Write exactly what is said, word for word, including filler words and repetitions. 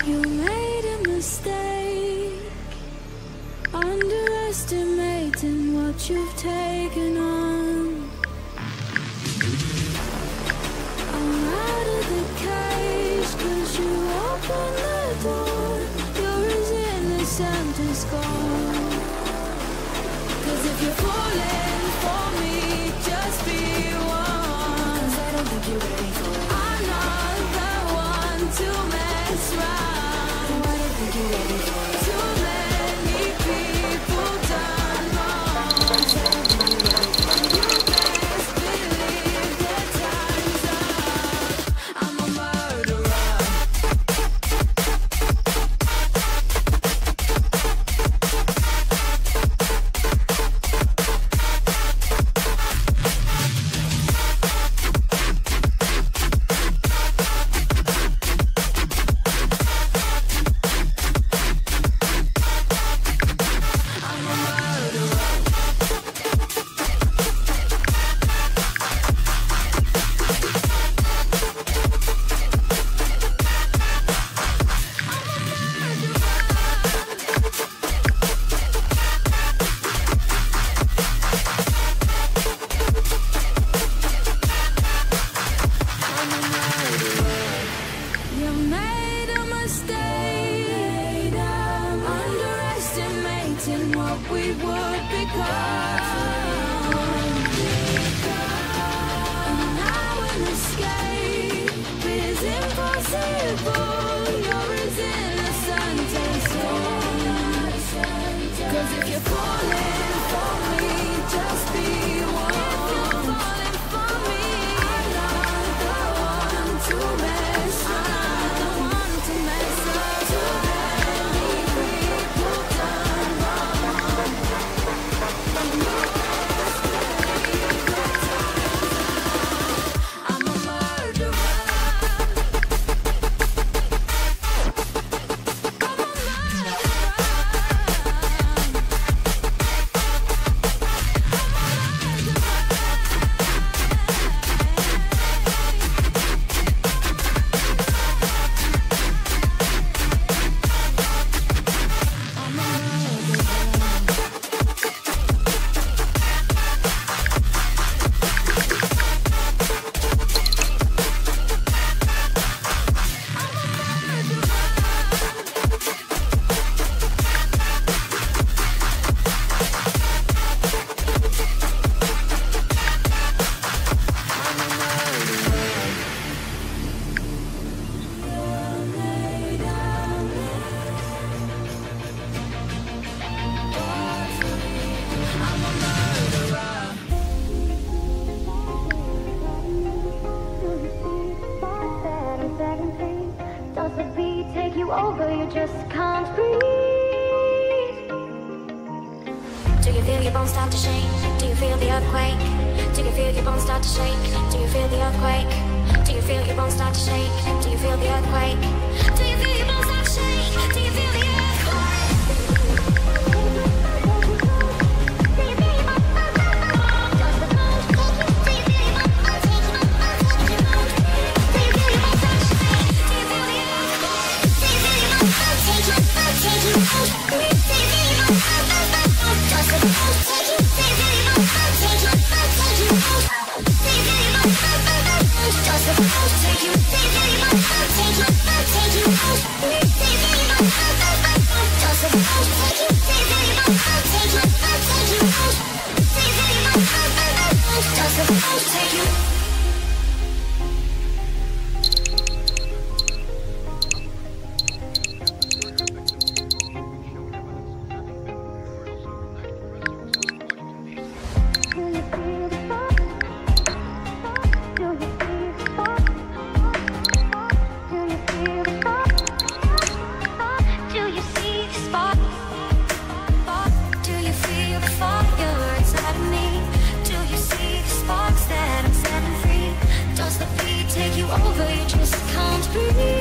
You made a mistake, underestimating what you've taken on. I'm out of the cage, cause you opened the door. You're as innocent as gold. Cause if you're falling for me, just be one. Cause I don't think you're ready for it. I'm not the one to mess around. I don't think you're ready for it. Too many people done wrong. Cause I don't think you're ready for it. You best believe that time's up. I'm a murderer. You made a mistake, underestimating what we would become. And now an escape is impossible. You're as innocent as gold. Cause if you're falling for me, just be one. If you're falling for me, I'm not the one to mess up. To mess up. Too many people done wrong. And you best believe that time's up. I'm a murderer. I'm a over, you just can't breathe. Do you feel your bones start to shake? Do you feel the earthquake? Do you feel your bones start to shake? Do you feel the earthquake? Do you feel your bones start to shake? Do you feel the earthquake? Do you feel your bones start to shake? Do you feel the earthquake? Over, you just can't breathe.